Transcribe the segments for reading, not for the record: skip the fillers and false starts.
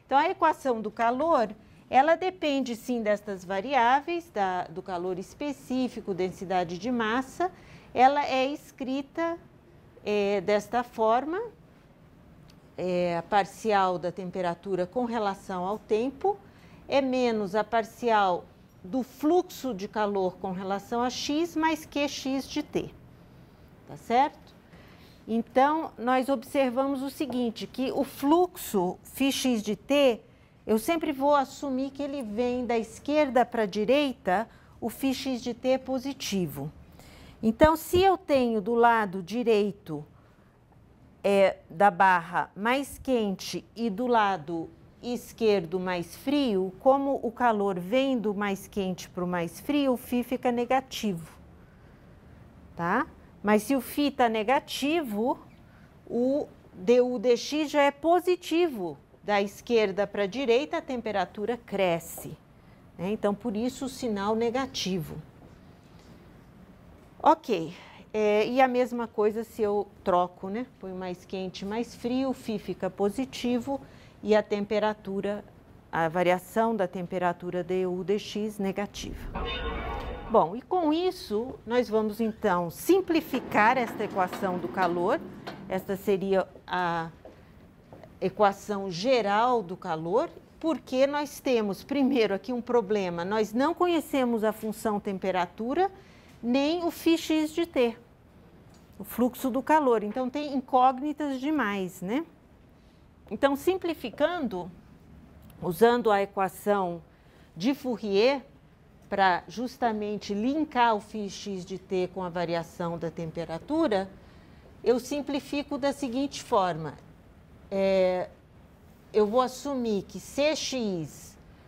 Então, a equação do calor, ela depende sim destas variáveis, do calor específico, densidade de massa. Ela é escrita desta forma, a parcial da temperatura com relação ao tempo, é menos a parcial do fluxo de calor com relação a x mais qx de t, tá certo? Então, nós observamos o seguinte, que o fluxo φx de t, eu sempre vou assumir que ele vem da esquerda para a direita, o φx de t é positivo. Então, se eu tenho do lado direito da barra mais quente e do lado esquerdo mais frio, como o calor vem do mais quente para o mais frio, o φ fica negativo, tá? Mas se o φ está negativo, o du dx já é positivo. Da esquerda para a direita, a temperatura cresce, né? Então, por isso o sinal negativo. Ok, e a mesma coisa se eu troco, né? Põe mais quente, mais frio, o φ fica positivo e a temperatura, a variação da temperatura du dx negativa. Bom, e com isso, nós vamos então simplificar esta equação do calor. Esta seria a equação geral do calor, porque nós temos, primeiro, aqui um problema. Nós não conhecemos a função temperatura, nem o φx de t, o fluxo do calor. Então, tem incógnitas demais, né? Então, simplificando, usando a equação de Fourier, para justamente linkar o φx de t com a variação da temperatura, eu simplifico da seguinte forma. Eu vou assumir que Cx,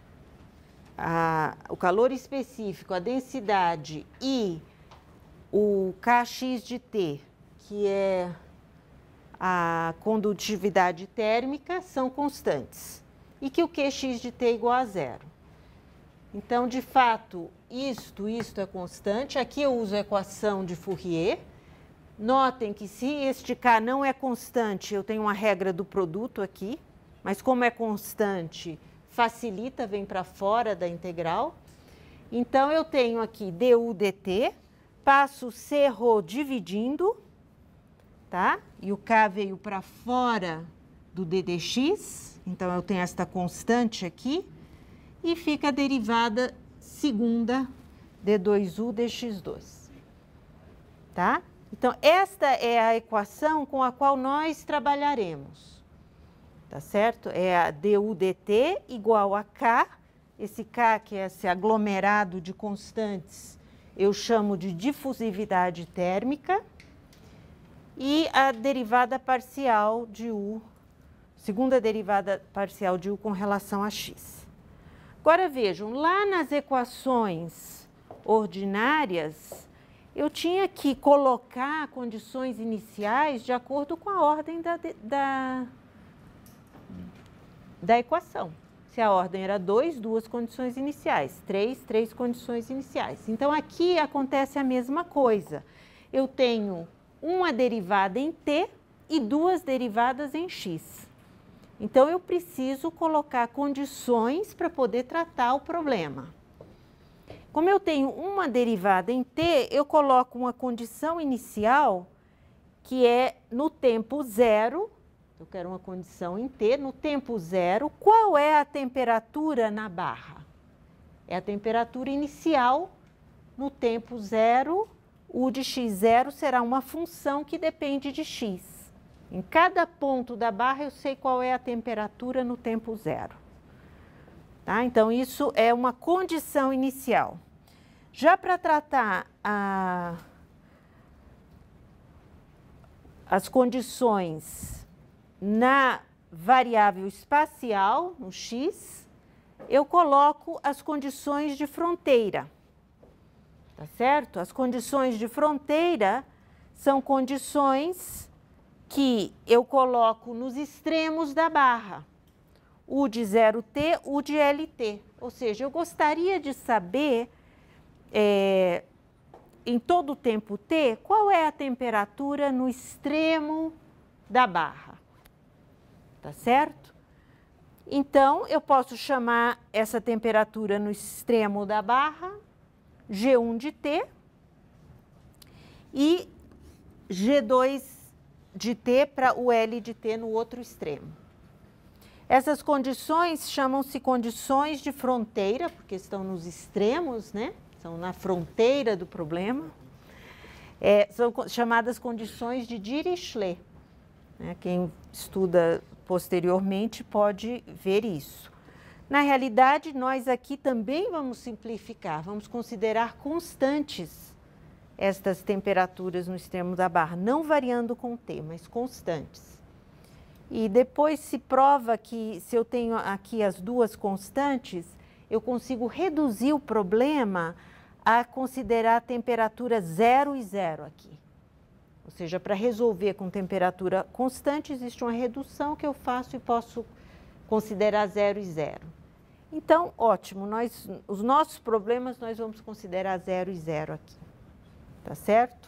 o calor específico, a densidade, e o Kx de t, que é a condutividade térmica, são constantes, e que o Qx de t é igual a zero. Então, de fato, isto é constante. Aqui eu uso a equação de Fourier. Notem que se este K não é constante, eu tenho uma regra do produto aqui, mas como é constante, facilita, vem para fora da integral. Então, eu tenho aqui du dt, passo c ρ dividindo, tá? E o K veio para fora do ddx, então eu tenho esta constante aqui, e fica a derivada segunda d2u dx2, tá? Então, esta é a equação com a qual nós trabalharemos, tá certo? É a du dt igual a K, esse K, que é esse aglomerado de constantes, eu chamo de difusividade térmica, e a derivada parcial de u, segunda derivada parcial de u com relação a x. Agora, vejam, lá nas equações ordinárias, eu tinha que colocar condições iniciais de acordo com a ordem da equação. Se a ordem era 2, 2 condições iniciais, 3, 3 condições iniciais. Então, aqui acontece a mesma coisa. Eu tenho uma derivada em t e duas derivadas em x. Então, eu preciso colocar condições para poder tratar o problema. Como eu tenho uma derivada em t, eu coloco uma condição inicial que é no tempo zero. Eu quero uma condição em t, no tempo zero. Qual é a temperatura na barra? É a temperatura inicial no tempo zero. U de x0 será uma função que depende de x. Em cada ponto da barra eu sei qual é a temperatura no tempo zero. Tá? Então, isso é uma condição inicial. Já para tratar as condições na variável espacial, no x, eu coloco as condições de fronteira. Tá certo? As condições de fronteira são condições que eu coloco nos extremos da barra. U de 0t, U de LT. Ou seja, eu gostaria de saber, em todo o tempo t, qual é a temperatura no extremo da barra. Tá certo? Então, eu posso chamar essa temperatura no extremo da barra G1 de T e G2 de T para o L de T no outro extremo. Essas condições chamam-se condições de fronteira, porque estão nos extremos, né? São na fronteira do problema. São chamadas condições de Dirichlet. Quem estuda posteriormente pode ver isso. Na realidade, nós aqui também vamos simplificar, vamos considerar constantes estas temperaturas no extremo da barra, não variando com T, mas constantes. E depois se prova que se eu tenho aqui as duas constantes, eu consigo reduzir o problema a considerar a temperatura 0 e 0 aqui. Ou seja, para resolver com temperatura constante, existe uma redução que eu faço e posso considerar 0 e 0. Então, ótimo, os nossos problemas nós vamos considerar 0 e 0 aqui. Tá certo?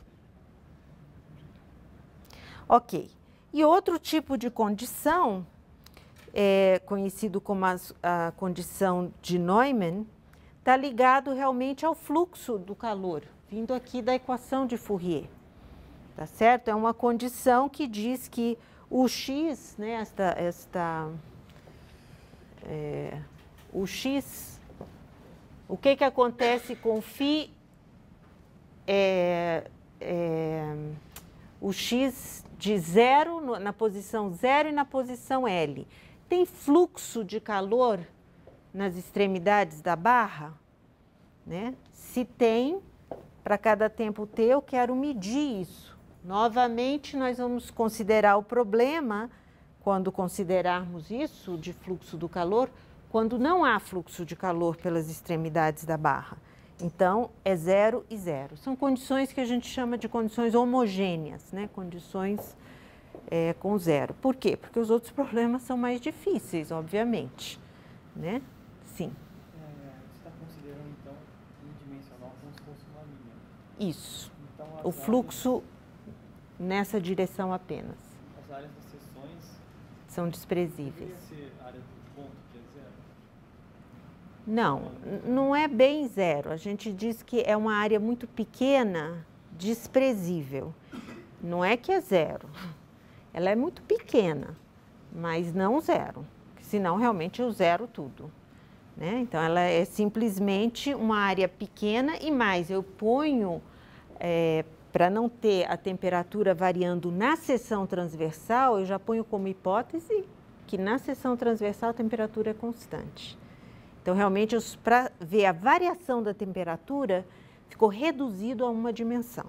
Ok. E outro tipo de condição, conhecido como a condição de Neumann, está ligado realmente ao fluxo do calor, vindo aqui da equação de Fourier. Tá certo? É uma condição que diz que o X, né, o X, o que acontece com φ, o X de 0 na posição 0 e na posição L. Tem fluxo de calor nas extremidades da barra? Né? Se tem, para cada tempo T, eu quero medir isso. Novamente, nós vamos considerar o problema, quando considerarmos isso de fluxo do calor, quando não há fluxo de calor pelas extremidades da barra. Então, é 0 e 0. São condições que a gente chama de condições homogêneas, né? Condições com 0. Por quê? Porque os outros problemas são mais difíceis, obviamente. Né? Sim. Você está considerando, então, unidimensional como se fosse uma linha. Isso. Então, o fluxo nessa direção apenas. As áreas das seções são desprezíveis. Deveria ser área do ponto, que é 0? Não, não é bem 0. A gente diz que é uma área muito pequena, desprezível. Não é que é 0. Ela é muito pequena, mas não 0. Senão, realmente, eu zero tudo. Né? Então, ela é simplesmente uma área pequena e mais, eu ponho, para não ter a temperatura variando na seção transversal, eu já ponho como hipótese que na seção transversal a temperatura é constante. Então, realmente, para ver a variação da temperatura, ficou reduzido a uma dimensão.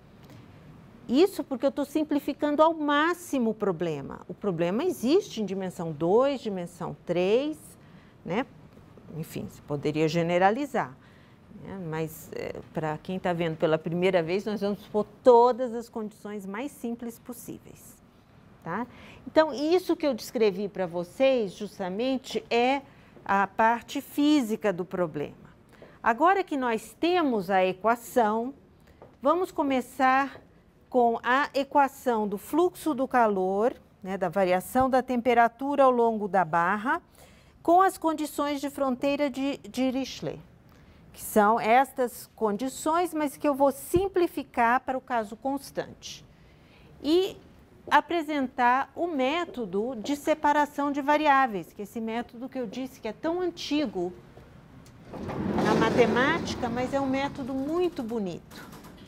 Isso porque eu estou simplificando ao máximo o problema. O problema existe em dimensão 2, dimensão 3, né? Enfim, você poderia generalizar. Né? Mas, para quem está vendo pela primeira vez, nós vamos pôr todas as condições mais simples possíveis. Tá? Então, isso que eu descrevi para vocês, justamente, é a parte física do problema. Agora que nós temos a equação, vamos começar com a equação do fluxo do calor, né, da variação da temperatura ao longo da barra, com as condições de fronteira de Dirichlet, que são estas condições, mas que eu vou simplificar para o caso constante. E apresentar o método de separação de variáveis, que é esse método que eu disse que é tão antigo na matemática, mas é um método muito bonito.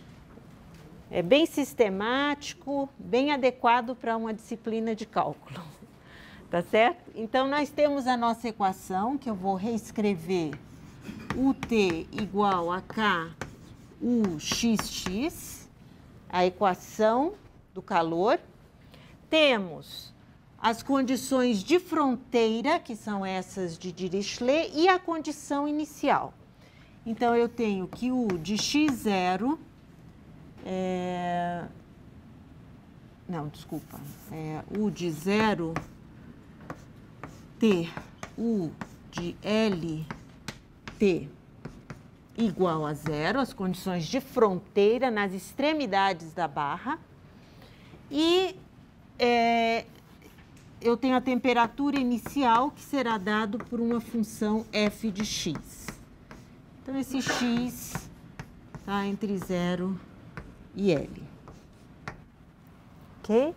É bem sistemático, bem adequado para uma disciplina de cálculo. Tá certo? Então, nós temos a nossa equação, que eu vou reescrever UT igual a K UXX, a equação do calor. Temos as condições de fronteira, que são essas de Dirichlet, e a condição inicial. Então, eu tenho que U de x0... U de 0 T, U de L, T igual a 0, as condições de fronteira nas extremidades da barra. E eu tenho a temperatura inicial, que será dado por uma função f de x. Então, esse x está entre 0 e L. Ok?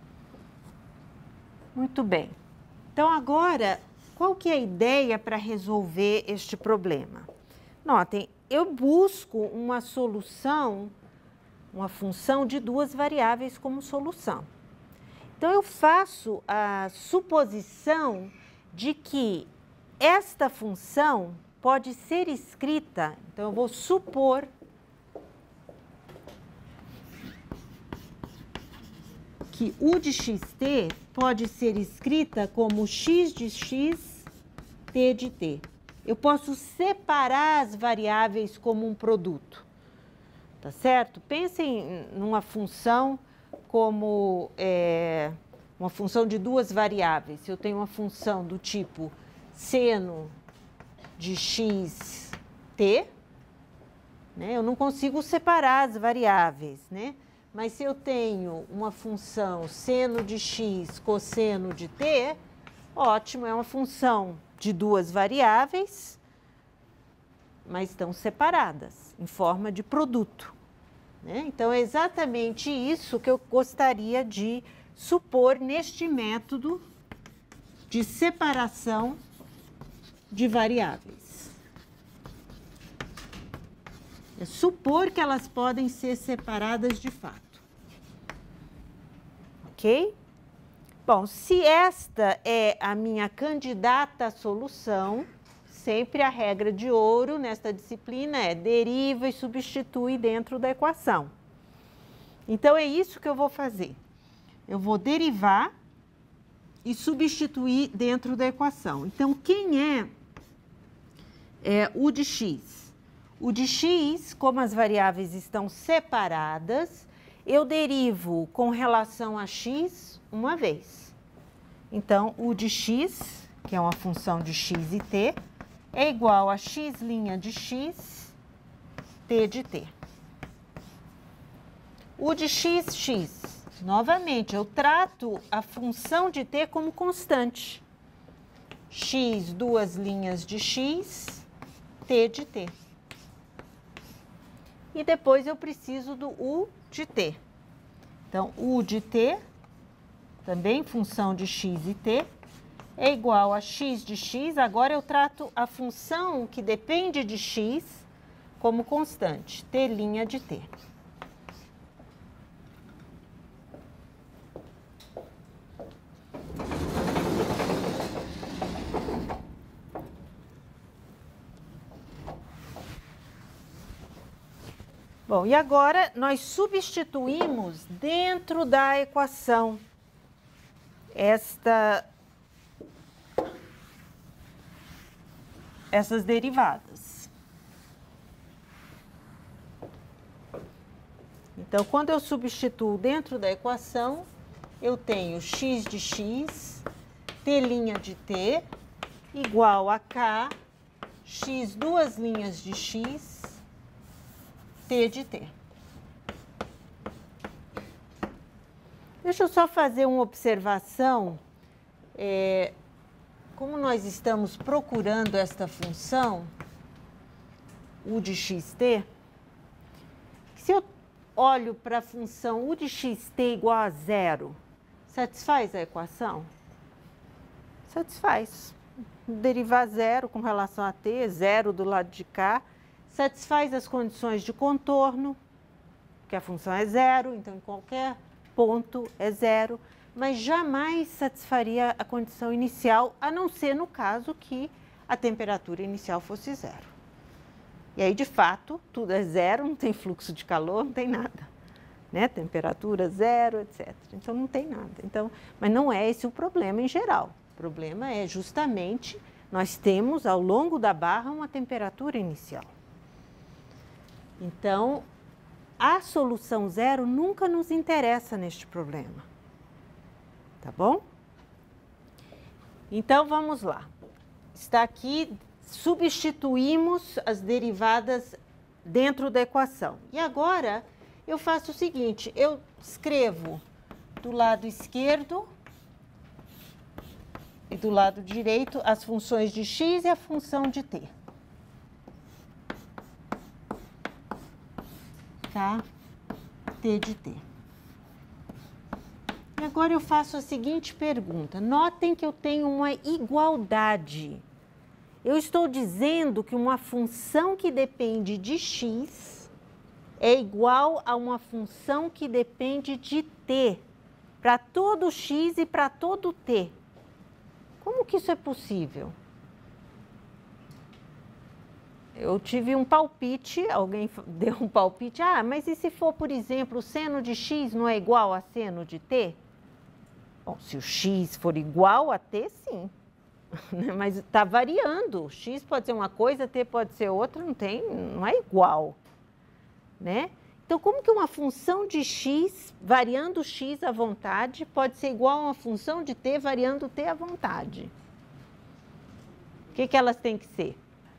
Muito bem. Então, agora, qual que é a ideia para resolver este problema? Notem, eu busco uma solução, uma função de duas variáveis como solução. Então, eu faço a suposição de que esta função pode ser escrita, então eu vou supor que u de xt pode ser escrita como x de x, t de t. Eu posso separar as variáveis como um produto, tá certo? Pensem numa função como uma função de duas variáveis. Se eu tenho uma função do tipo seno de x, t, né, eu não consigo separar as variáveis, né? Mas se eu tenho uma função seno de x, cosseno de t, ótimo, é uma função de duas variáveis, mas estão separadas, em forma de produto, né? Então, é exatamente isso que eu gostaria de supor neste método de separação de variáveis. É supor que elas podem ser separadas de fato. Ok? Bom, se esta é a minha candidata à solução, sempre a regra de ouro nesta disciplina é deriva e substitui dentro da equação. Então, é isso que eu vou fazer. Eu vou derivar e substituir dentro da equação. Então, quem é u de x? O de x, como as variáveis estão separadas, eu derivo com relação a x uma vez. Então, u de x, que é uma função de x e t, é igual a x' de x, t de t. U de x, novamente, eu trato a função de t como constante. X, duas linhas de x, t de t. E depois eu preciso do u de t. Então, u de t, também função de x e t, é igual a x de x. Agora eu trato a função que depende de x como constante, t' de t. Bom, e agora nós substituímos dentro da equação essas derivadas. Então, quando eu substituo dentro da equação, eu tenho x de x, t' de t, igual a k, x duas linhas de x, t de t. Deixa eu só fazer uma observação. Como nós estamos procurando esta função, u de xt, se eu olho para a função u de xt igual a zero, satisfaz a equação? Satisfaz. Derivar zero com relação a t, zero do lado de cá, satisfaz as condições de contorno, que a função é zero, então em qualquer ponto é zero, mas jamais satisfaria a condição inicial, a não ser no caso que a temperatura inicial fosse zero. E aí, de fato, tudo é zero, não tem fluxo de calor, não tem nada, né? Temperatura zero, etc. Então, não tem nada. Então, mas não é esse o problema em geral. O problema é justamente, nós temos ao longo da barra uma temperatura inicial. Então, a solução zero nunca nos interessa neste problema. Tá bom? Então, vamos lá. Está aqui, substituímos as derivadas dentro da equação. E agora, eu faço o seguinte, eu escrevo do lado esquerdo e do lado direito as funções de x e a função de t. K, t de t. E agora eu faço a seguinte pergunta. Notem que eu tenho uma igualdade. Eu estou dizendo que uma função que depende de x é igual a uma função que depende de t, para todo x e para todo t. Como que isso é possível? Eu tive um palpite, alguém deu um palpite. Ah, mas e se for, por exemplo, o seno de x não é igual a seno de t? Bom, se o x for igual a t, sim. Mas está variando. X pode ser uma coisa, t pode ser outra, não é igual, né? Então, como que uma função de x, variando x à vontade, pode ser igual a uma função de t, variando t à vontade? O que elas têm que ser?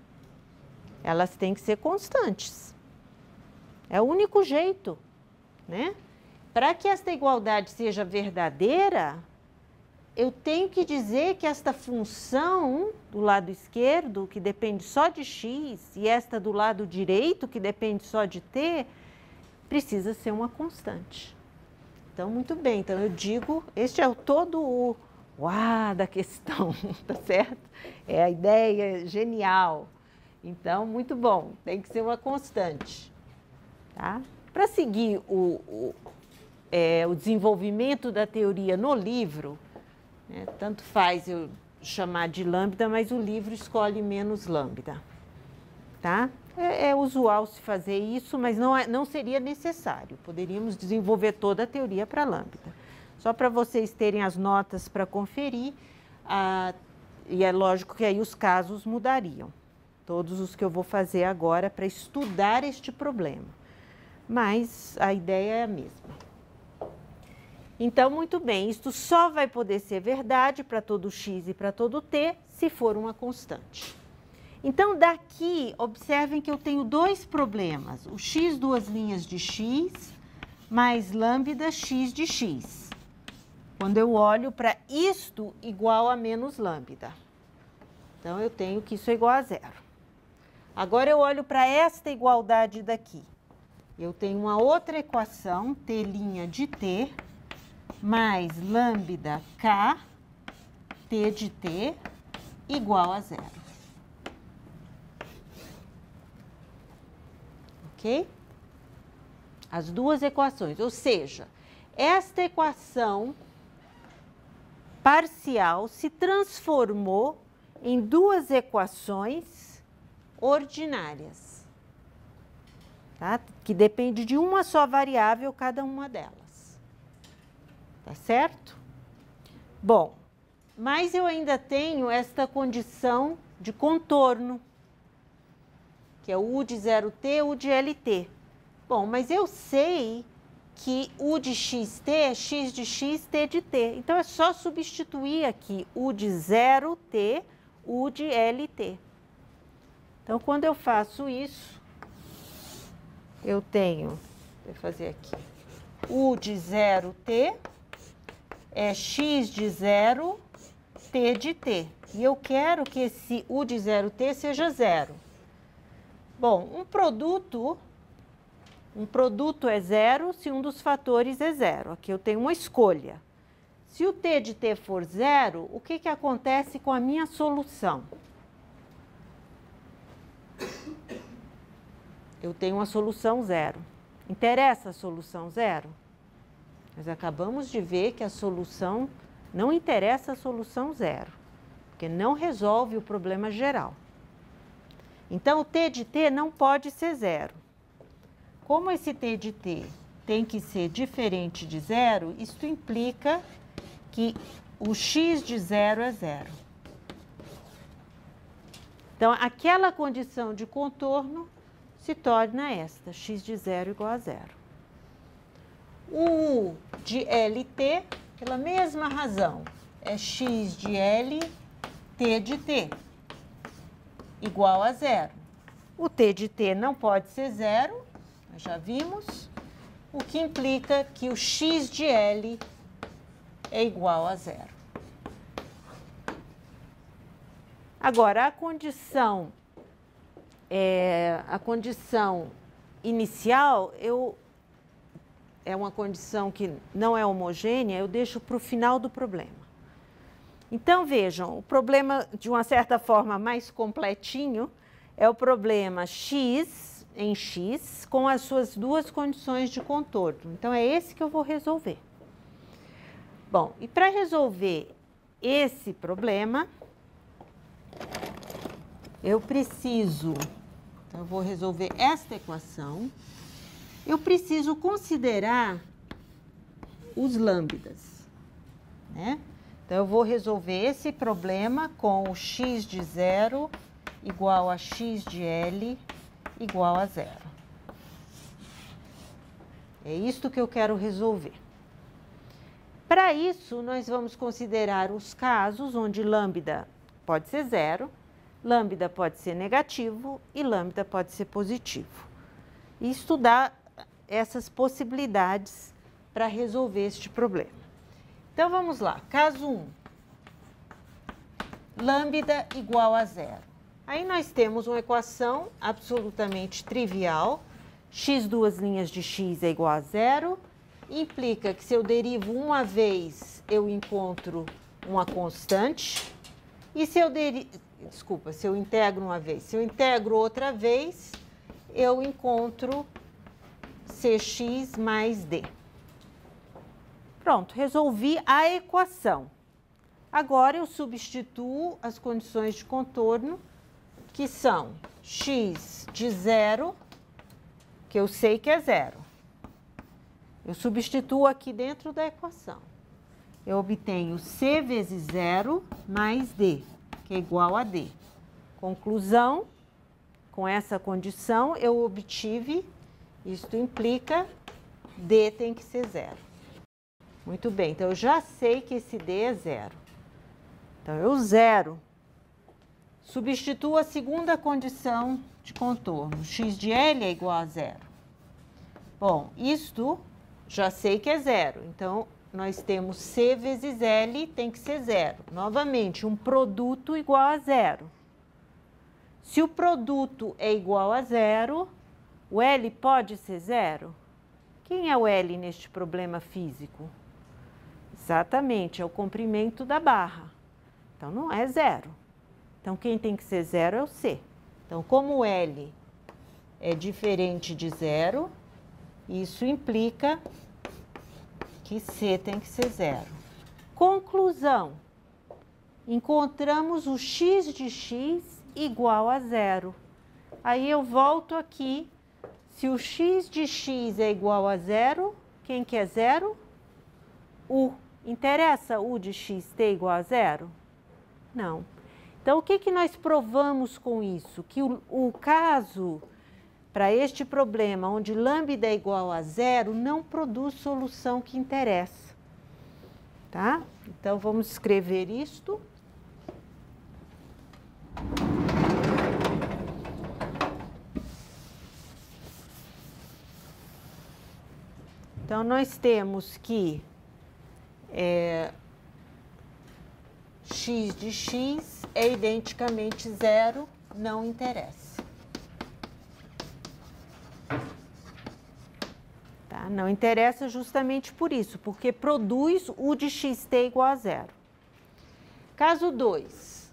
Elas têm que ser constantes. É o único jeito, né? Para que esta igualdade seja verdadeira, eu tenho que dizer que esta função do lado esquerdo, que depende só de x, e esta do lado direito, que depende só de t, precisa ser uma constante. Então, muito bem. Então, eu digo, este é todo o da questão, tá certo? É a ideia genial. Então, muito bom. Tem que ser uma constante, tá? Para seguir o desenvolvimento da teoria no livro, né, tanto faz eu chamar de lambda, mas o livro escolhe menos lambda, tá? É usual se fazer isso, mas não seria necessário. Poderíamos desenvolver toda a teoria para lambda. Só para vocês terem as notas para conferir, e é lógico que aí os casos mudariam. Todos os que eu vou fazer agora para estudar este problema. Mas a ideia é a mesma. Então, muito bem, isto só vai poder ser verdade para todo x e para todo t se for uma constante. Então, daqui, observem que eu tenho dois problemas. O x, duas linhas de x, mais lambda x de x. Quando eu olho para isto igual a menos lambda. Então, eu tenho que isso é igual a zero. Agora, eu olho para esta igualdade daqui. Eu tenho uma outra equação, t' de t, mais lambda k, t de t, igual a zero. Ok? As duas equações, ou seja, esta equação parcial se transformou em duas equações ordinárias, tá? Que depende de uma só variável, cada uma delas. Tá certo? Bom, mas eu ainda tenho esta condição de contorno, que é o U de 0t, U de LT. Bom, mas eu sei que U de xt é x de x, t de t. Então, é só substituir aqui U de 0t, U de LT. Então, quando eu faço isso, eu tenho, vou fazer aqui, U de 0t é x de 0, t de t. E eu quero que esse U de 0t seja zero. Bom, um produto é zero se um dos fatores é zero. Aqui eu tenho uma escolha. Se o t de t for zero, o que acontece com a minha solução? Eu tenho uma solução zero. Interessa a solução zero? Nós acabamos de ver que a solução não interessa a solução zero, porque não resolve o problema geral. Então, o t de t não pode ser zero. Como esse t de t tem que ser diferente de zero, isto implica que o x de zero é zero. Então, aquela condição de contorno se torna esta, x de zero igual a zero. O U de LT, pela mesma razão, é x de L, t de t, igual a zero. O t de t não pode ser zero, nós já vimos, o que implica que o x de L é igual a zero. Agora, a condição inicial, é uma condição que não é homogênea, eu deixo para o final do problema. Então, vejam, o problema, de uma certa forma, mais completinho, é o problema x em x com as suas duas condições de contorno. Então, é esse que eu vou resolver. Bom, e para resolver esse problema, eu preciso, então eu vou resolver esta equação, eu preciso considerar os lambdas, né? Então, eu vou resolver esse problema com o x de 0 igual a x de L igual a 0. É isto que eu quero resolver. Para isso, nós vamos considerar os casos onde lambda pode ser 0, lambda pode ser negativo e lambda pode ser positivo. E estudar essas possibilidades para resolver este problema. Então, vamos lá. Caso 1. Lambda igual a 0. Aí nós temos uma equação absolutamente trivial. X duas linhas de x é igual a 0. Implica que se eu derivo uma vez, eu encontro uma constante. E se eu se eu integro uma vez. Se eu integro outra vez, eu encontro cx mais d. Pronto, resolvi a equação. Agora eu substituo as condições de contorno, que são x de 0, que eu sei que é 0. Eu substituo aqui dentro da equação. Eu obtenho c vezes 0 mais d, que é igual a d. Conclusão, com essa condição, eu obtive, isto implica, d tem que ser 0. Muito bem, então eu já sei que esse d é 0. Então, eu zero. Substituo a segunda condição de contorno. X de L é igual a 0. Bom, isto já sei que é 0. Então, nós temos C vezes L tem que ser 0. Novamente, um produto igual a 0. Se o produto é igual a 0, o L pode ser 0? Quem é o L neste problema físico? Exatamente, é o comprimento da barra. Então, não é 0. Então, quem tem que ser 0 é o C. Então, como o L é diferente de 0, isso implica que C tem que ser 0. Conclusão. Encontramos o x de x igual a 0. Aí, eu volto aqui. Se o x de x é igual a 0, quem que é 0? U. Interessa U de x ter igual a 0? Não. Então, o que nós provamos com isso? Que o caso, para este problema, onde lambda é igual a 0, não produz solução que interessa. Tá? Então, vamos escrever isto. Então, nós temos que x de x é identicamente 0, não interessa. Tá? Não interessa justamente por isso, porque produz U de xt igual a 0. Caso 2.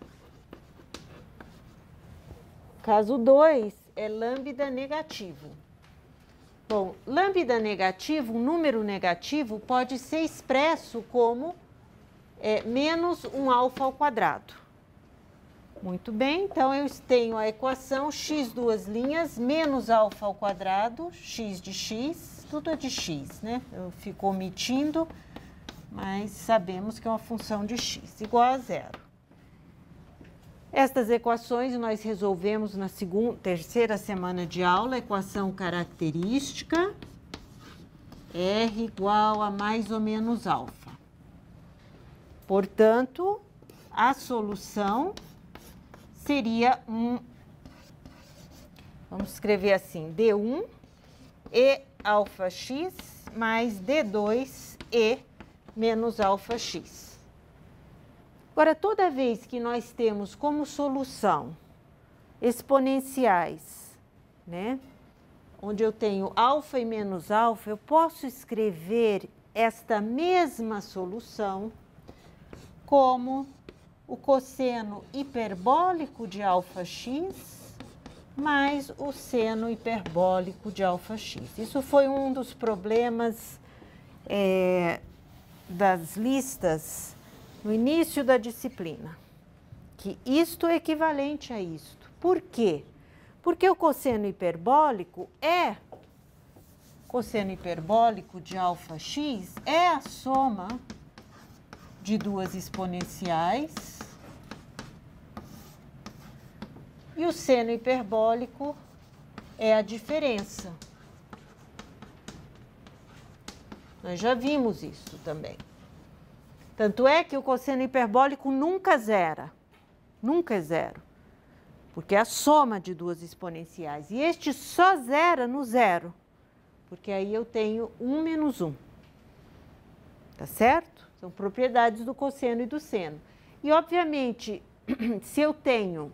Caso 2 é lambda negativo. Bom, lambda negativo, um número negativo, pode ser expresso como menos um alfa ao quadrado. Muito bem, então eu tenho a equação x duas linhas menos alfa ao quadrado, x de x, tudo é de x, né? Eu fico omitindo, mas sabemos que é uma função de x, igual a 0. Estas equações nós resolvemos na terceira semana de aula, equação característica, R igual a mais ou menos alfa. Portanto, a solução seria vamos escrever assim, D1 e alfa x mais D2 e menos alfa x. Agora, toda vez que nós temos como solução exponenciais, né, onde eu tenho alfa e menos alfa, eu posso escrever esta mesma solução como o cosseno hiperbólico de alfa x mais o seno hiperbólico de alfa x. Isso foi um dos problemas das listas no início da disciplina, que isto é equivalente a isto. Por quê? Porque o cosseno hiperbólico de alfa x é a soma de duas exponenciais e o seno hiperbólico é a diferença. Nós já vimos isso também. Tanto é que o cosseno hiperbólico nunca zera, nunca é zero, porque é a soma de duas exponenciais. E este só zera no zero, porque aí eu tenho 1 menos 1. Tá certo? São propriedades do cosseno e do seno. E, obviamente, se eu tenho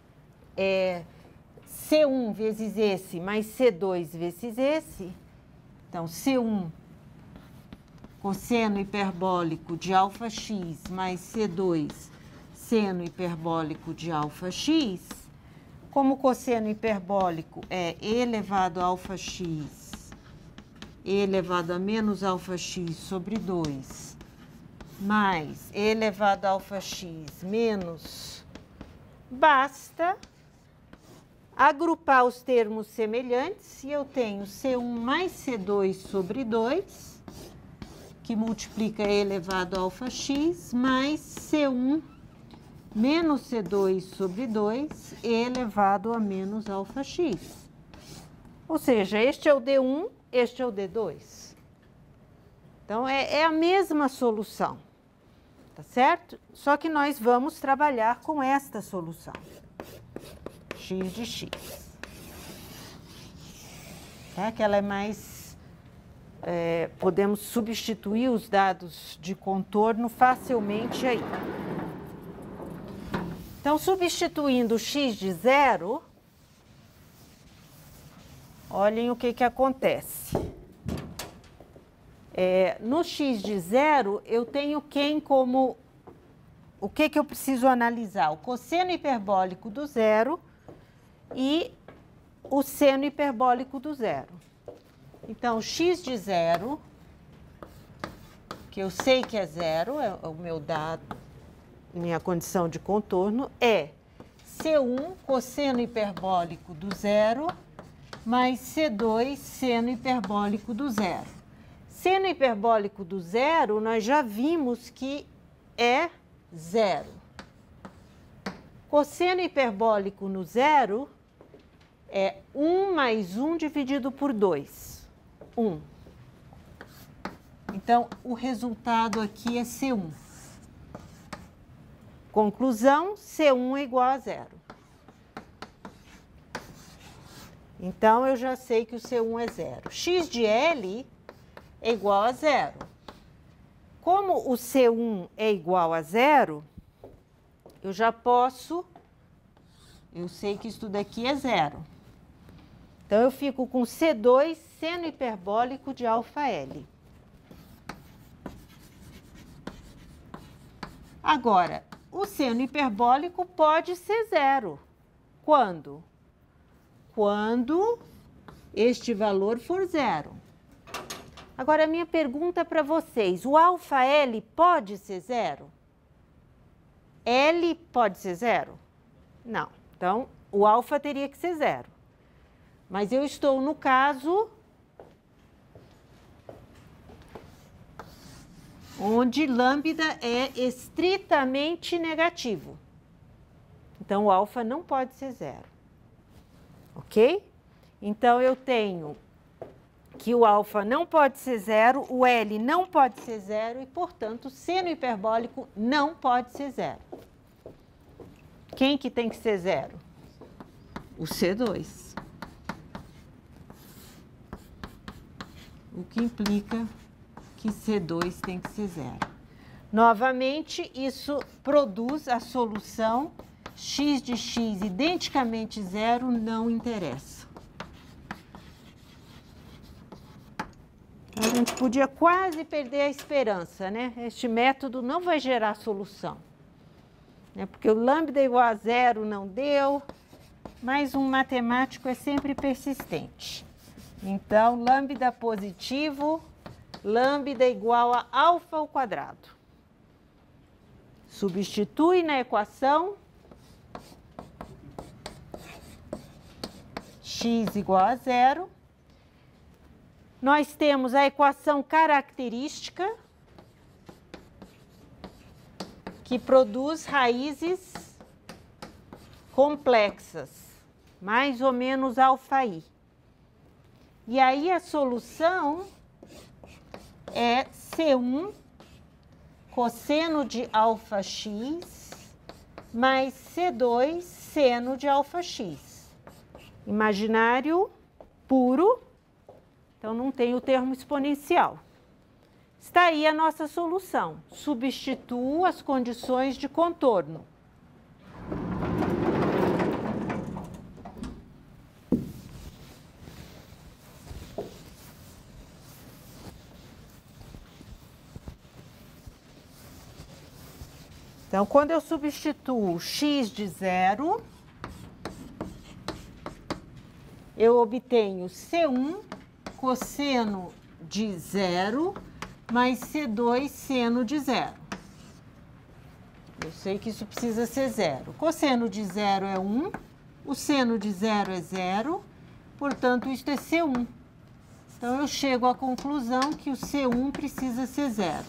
C1 vezes esse mais C2 vezes esse, então, C1 cosseno hiperbólico de alfa x mais C2 seno hiperbólico de alfa x, como o cosseno hiperbólico é e elevado a alfa x e elevado a menos alfa x sobre 2 mais e elevado a alfa x menos, basta agrupar os termos semelhantes e eu tenho C1 mais C2 sobre 2, que multiplica e elevado a alfa x, mais C1 menos C2 sobre 2 e elevado a menos alfa x. Ou seja, este é o D1, este é o D2. Então, é a mesma solução, tá certo? Só que nós vamos trabalhar com esta solução, x de x. Tá? Que ela é mais... podemos substituir os dados de contorno facilmente aí. Então, substituindo o x de 0, olhem o que acontece. No x de 0, eu tenho quem como... O que eu preciso analisar? O cosseno hiperbólico do zero e o seno hiperbólico do zero. Então, x de 0, que eu sei que é 0, é o meu dado, minha condição de contorno, é C1 cosseno hiperbólico do zero mais C2 seno hiperbólico do zero. Seno hiperbólico do zero, nós já vimos que é 0. Cosseno hiperbólico no zero é 1 mais 1 dividido por 2. 1. Então, o resultado aqui é C1. Conclusão, C1 é igual a 0. Então, eu já sei que o C1 é 0. X de L é igual a 0. Como o C1 é igual a 0, eu já posso... Eu sei que isso daqui é 0. Então, eu fico com C2 seno hiperbólico de alfa L. Agora, o seno hiperbólico pode ser 0. Quando? Quando este valor for 0. Agora, a minha pergunta para vocês, o alfa L pode ser 0? L pode ser 0? Não. Então, o alfa teria que ser 0. Mas eu estou no caso onde lambda é estritamente negativo. Então, o alfa não pode ser 0. Ok? Então, eu tenho que o alfa não pode ser 0, o L não pode ser 0 e, portanto, o seno hiperbólico não pode ser 0. Quem que tem que ser 0? O C2. O que implica que C2 tem que ser 0. Novamente, isso produz a solução x de x identicamente zero, não interessa. A gente podia quase perder a esperança, né? Este método não vai gerar solução, né? Porque o lambda igual a zero não deu, mas um matemático é sempre persistente. Então, lambda positivo, lambda igual a alfa ao quadrado. Substitui na equação x igual a zero. Nós temos a equação característica, que produz raízes complexas, mais ou menos alfa-i. E aí a solução é C1 cosseno de alfa x mais C2 seno de alfa x. Imaginário puro, então não tem o termo exponencial. Está aí a nossa solução. Substituo as condições de contorno. Então, quando eu substituo x de zero, eu obtenho C1 cosseno de zero mais C2 seno de zero. Eu sei que isso precisa ser zero. Cosseno de zero é 1, o seno de zero é zero, portanto, isto é C1. Então, eu chego à conclusão que o C1 precisa ser zero.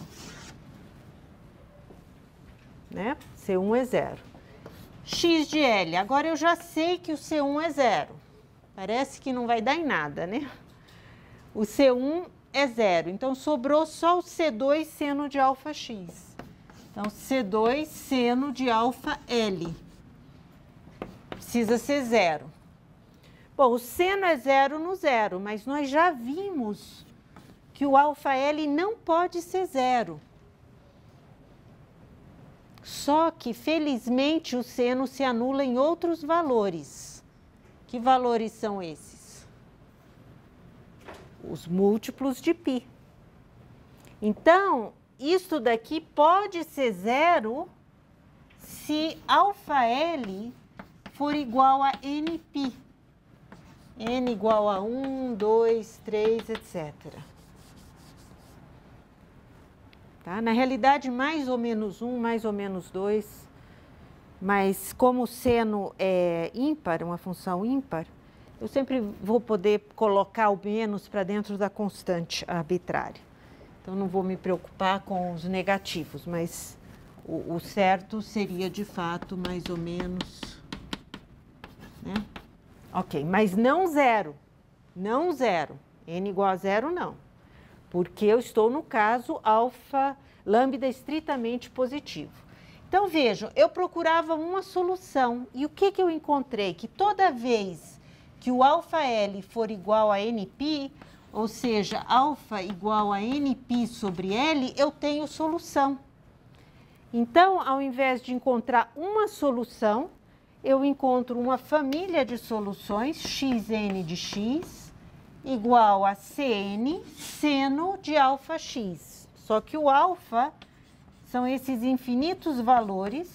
Né? C1 é zero. X de L, agora eu já sei que o C1 é zero. Parece que não vai dar em nada, né? O C1 é zero, então sobrou só o C2 seno de alfa x. Então, C2 seno de alfa L. Precisa ser zero. Bom, o seno é zero no zero, mas nós já vimos que o alfa L não pode ser zero. Só que, felizmente, o seno se anula em outros valores. Que valores são esses? Os múltiplos de π. Então, isto daqui pode ser zero se alfa L for igual a nπ. N igual a 1, 2, 3, etc. Tá? Na realidade, mais ou menos 1, mais ou menos 2, mas como o seno é ímpar, uma função ímpar, eu sempre vou poder colocar o menos para dentro da constante arbitrária. Então, não vou me preocupar com os negativos, mas o certo seria, de fato, mais ou menos, né? Ok, mas não zero, não zero. N igual a zero, não. Porque eu estou no caso alfa, lambda estritamente positivo. Então, vejam, eu procurava uma solução. E o que eu encontrei? Que toda vez que o alfa L for igual a nπ, ou seja, alfa igual a nπ sobre L, eu tenho solução. Então, ao invés de encontrar uma solução, eu encontro uma família de soluções, xn de x, igual a Cn seno de alfa x. Só que o alfa são esses infinitos valores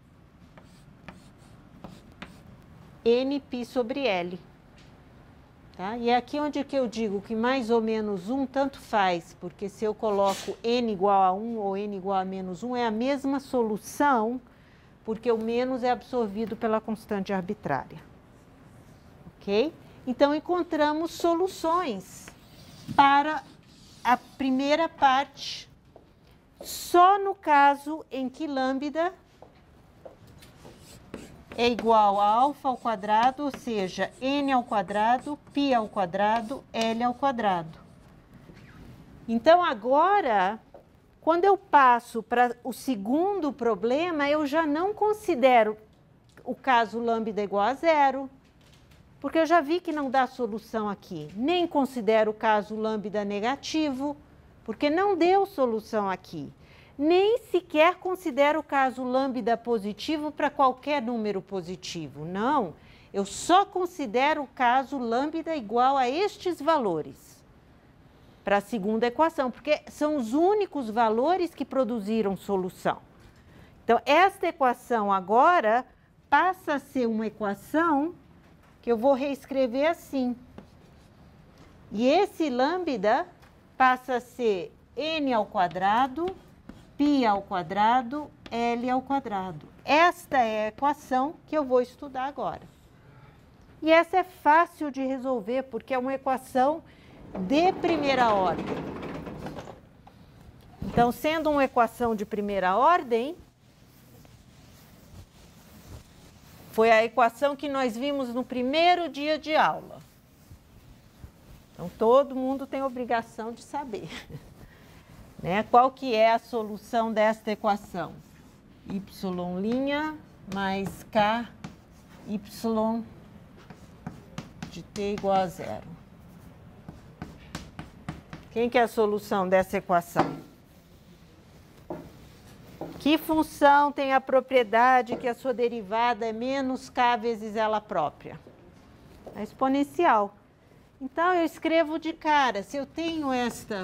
nπ sobre L. Tá? E é aqui onde que eu digo que mais ou menos 1 tanto faz, porque se eu coloco n igual a 1 ou n igual a menos 1, é a mesma solução, porque o menos é absorvido pela constante arbitrária. Ok? Então, encontramos soluções para a primeira parte, só no caso em que lambda é igual a alfa ao quadrado, ou seja, n ao quadrado, π ao quadrado, L ao quadrado. Então, agora, quando eu passo para o segundo problema, eu já não considero o caso lambda igual a zero, porque eu já vi que não dá solução aqui. Nem considero o caso lambda negativo, porque não deu solução aqui. nem sequer considero o caso lambda positivo para qualquer número positivo. Não, eu só considero o caso lambda igual a estes valores para a segunda equação, porque são os únicos valores que produziram solução. Então, esta equação agora passa a ser uma equação que eu vou reescrever assim. E esse lambda passa a ser n ao quadrado, π ao quadrado, L ao quadrado. Esta é a equação que eu vou estudar agora. E essa é fácil de resolver, porque é uma equação de primeira ordem. Então, sendo uma equação de primeira ordem, foi a equação que nós vimos no primeiro dia de aula. Então, todo mundo tem obrigação de saber, né? Qual que é a solução desta equação? Y' mais k y de t igual a zero. Quem que é a solução dessa equação? Que função tem a propriedade que a sua derivada é menos k vezes ela própria? A exponencial. Então, eu escrevo de cara, se eu tenho esta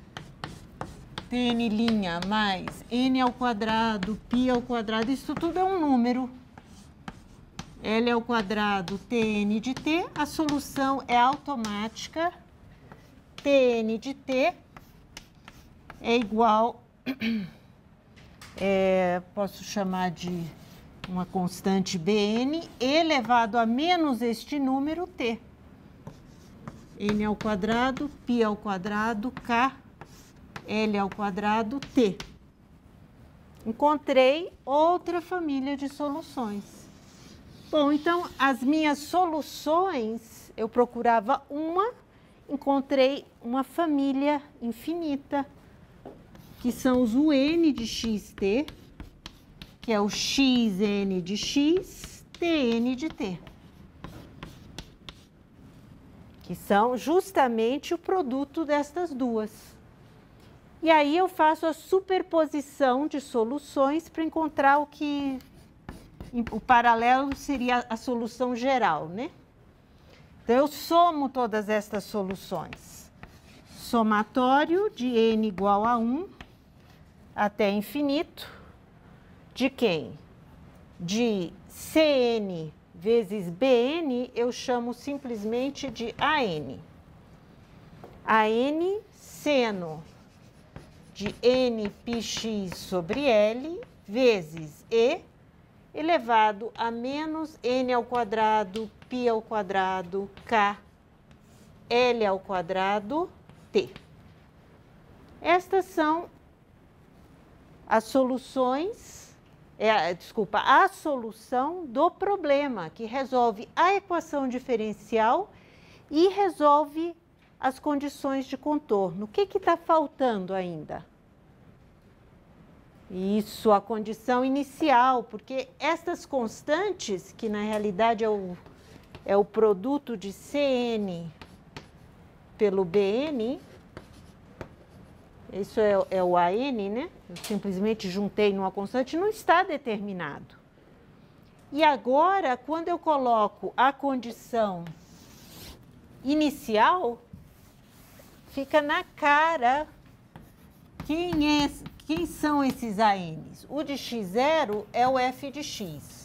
tn' mais n ao quadrado, π ao quadrado, isso tudo é um número. L ao quadrado, tn de t, a solução é automática. Tn de t é igual, posso chamar de uma constante Bn, elevado a menos este número t. N ao quadrado, π ao quadrado, k, L ao quadrado, t. Encontrei outra família de soluções. Bom, então, as minhas soluções, eu procurava uma, encontrei uma família infinita, que são os UN de xt, que é o xn de x, tn de t. Que são justamente o produto destas duas. E aí eu faço a superposição de soluções para encontrar o paralelo seria a solução geral, né? Então, eu somo todas estas soluções. Somatório de n igual a 1 até infinito. De quem? De Cn vezes Bn, eu chamo simplesmente de AN. AN seno de nπx sobre L vezes E elevado a menos n ao quadrado, π ao quadrado, k, L ao quadrado, t. Estas são as soluções, a solução do problema, que resolve a equação diferencial e resolve as condições de contorno. O que está faltando ainda? Isso, a condição inicial, porque estas constantes, que na realidade é o produto de Cn pelo Bn, isso é o AN, né? Eu simplesmente juntei numa constante, não está determinado. E agora, quando eu coloco a condição inicial, fica na cara quem são esses ANs. O de x0 é o f de x.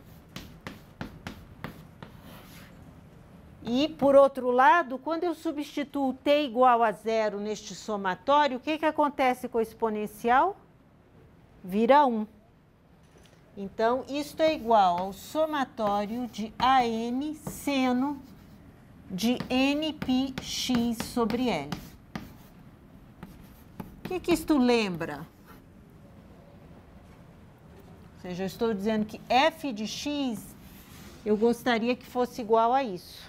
E, por outro lado, quando eu substituo t igual a zero neste somatório, o que acontece com o exponencial? Vira 1. Então, isto é igual ao somatório de AN seno de nπx sobre L. O que isto lembra? Ou seja, eu estou dizendo que f de x, eu gostaria que fosse igual a isso.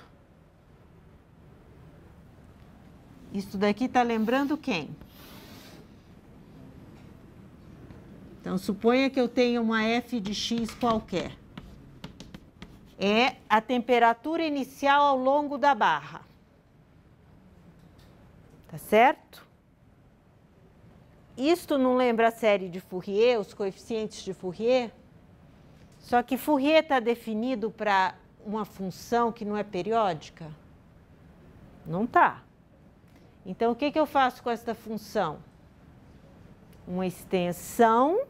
Isso daqui está lembrando quem? Então, suponha que eu tenha uma f de x qualquer. É a temperatura inicial ao longo da barra. Tá certo? isto não lembra a série de Fourier, os coeficientes de Fourier? Só que Fourier está definido para uma função que não é periódica? Não está. Então, o que eu faço com esta função? Uma extensão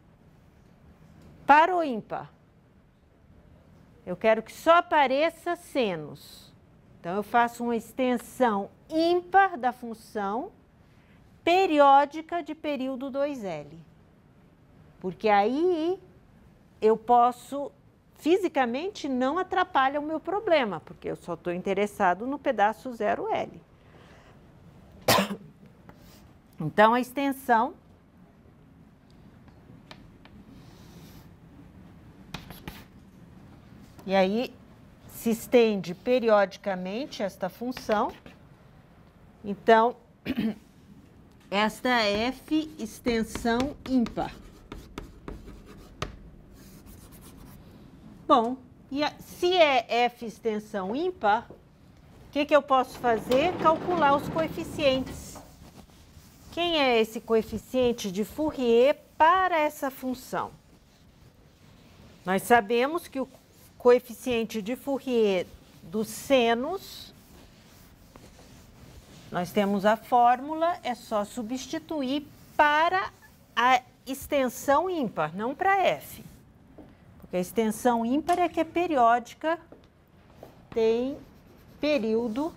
par ou ímpar? Eu quero que só apareça senos. Então, eu faço uma extensão ímpar da função periódica de período 2L. Porque aí eu posso, fisicamente, não atrapalha o meu problema, porque eu só estou interessado no pedaço 0L. Então, a extensão e aí se estende periodicamente esta função. Então, esta é F extensão ímpar. Bom, e se é F extensão ímpar, o que eu posso fazer? Calcular os coeficientes. Quem é esse coeficiente de Fourier para essa função? Nós sabemos que o coeficiente de Fourier dos senos, nós temos a fórmula, é só substituir para a extensão ímpar, não para F. Porque a extensão ímpar é que é periódica, tem período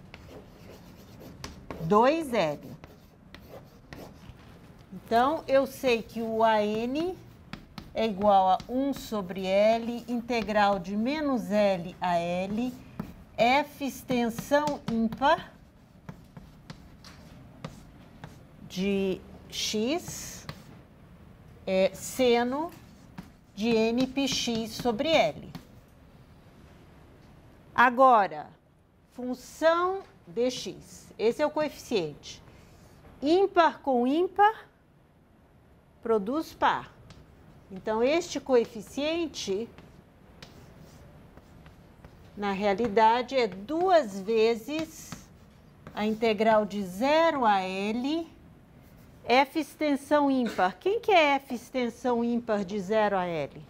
2L. Então, eu sei que o AN é igual a 1 sobre L, integral de menos L a L, F extensão ímpar de X é seno de nπx sobre L. Agora, função dx, esse é o coeficiente. Ímpar com ímpar produz par. Então, este coeficiente, na realidade, é 2 vezes a integral de 0 a L, F extensão ímpar. Quem que é F extensão ímpar de 0 a L?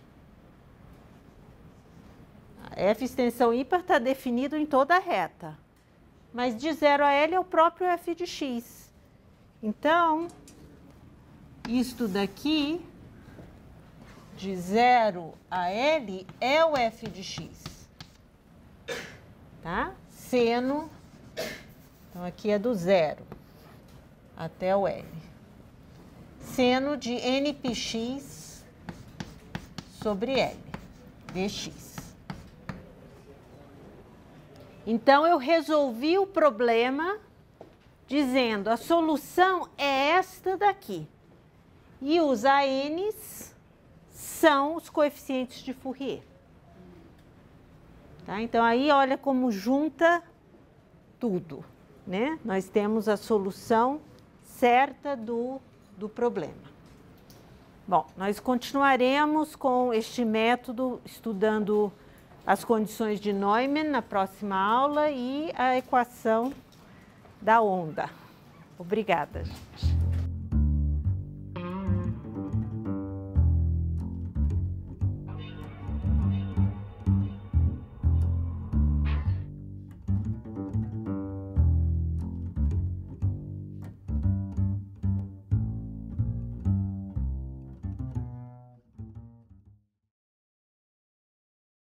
A F extensão ímpar está definido em toda a reta, mas de 0 a L é o próprio F de x. Então, isto daqui, de 0 a L, é o F de x. Tá? Seno, então aqui é do 0 até o L. Seno de nπx sobre L, dx. Então, eu resolvi o problema dizendo a solução é esta daqui. E os ANs são os coeficientes de Fourier. Tá? Então, aí olha como junta tudo, né? Nós temos a solução certa do problema. Bom, nós continuaremos com este método estudando as condições de Neumann na próxima aula e a equação da onda. Obrigada, gente.